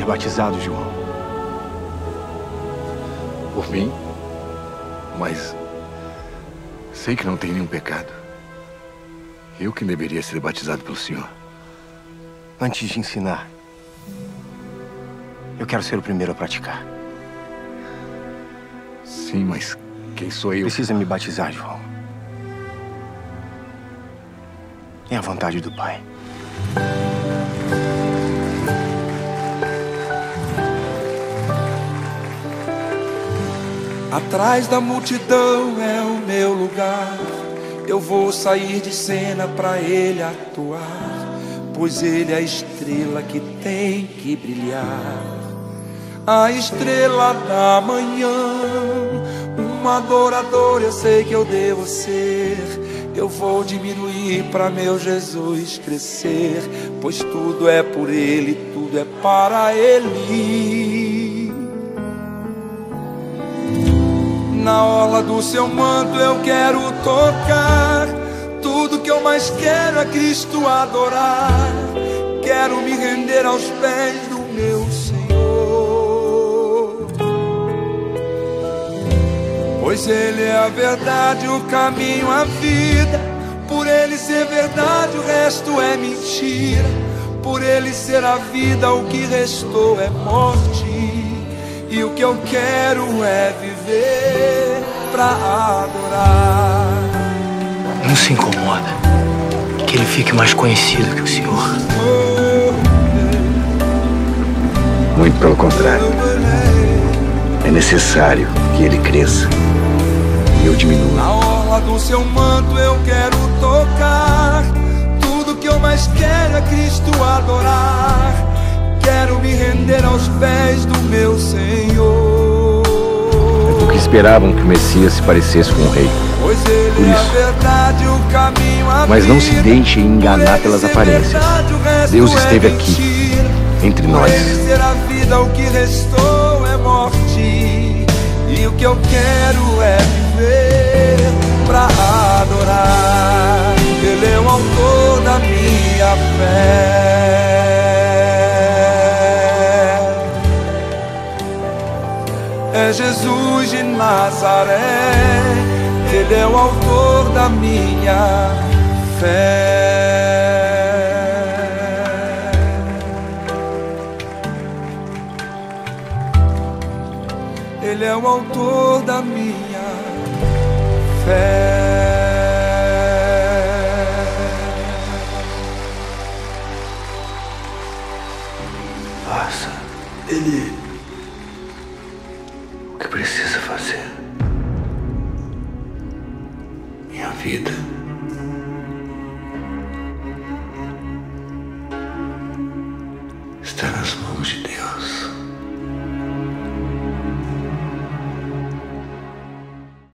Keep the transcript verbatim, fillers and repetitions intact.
batizado, João. Por mim? Mas sei que não tem nenhum pecado. Eu que deveria ser batizado pelo senhor. Antes de ensinar, eu quero ser o primeiro a praticar. Sim, mas quem sou eu? Precisa me batizar, João. É a vontade do Pai. Atrás da multidão é o meu lugar. Eu vou sair de cena pra ele atuar, pois ele é a estrela que tem que brilhar. A estrela da manhã, um adorador eu sei que eu devo ser. Eu vou diminuir pra meu Jesus crescer, pois tudo é por ele, tudo é para ele. Na orla do seu manto eu quero tocar. Tudo que eu mais quero é Cristo adorar. Quero me render aos pés do meu Senhor, pois Ele é a verdade, o caminho, a vida. Por Ele ser verdade, o resto é mentira. Por Ele ser a vida, o que restou é morte. E o que eu quero é viver pra adorar. Não se incomoda que ele fique mais conhecido que o senhor. Muito pelo contrário. É necessário que ele cresça e eu diminua. Na orla do seu manto eu quero tocar. Tudo que eu mais quero é Cristo adorar. Quero me render aos pés do meu Senhor, Porque esperavam que o Messias se parecesse com o rei. pois Ele Por é a isso. verdade, o caminho, a Mas não se vida. deixe enganar Por pelas Ele ser aparências. verdade, o resto Deus é esteve aqui, mentira. entre Por nós. Ele ser a vida, o que restou é morte. E o que eu quero é viver pra adorar. Ele é o autor da minha fé. É Jesus de Nazaré. Ele é o autor da minha fé. Ele é o autor da minha fé. Faça Ele o que precisa fazer. Minha vida está nas mãos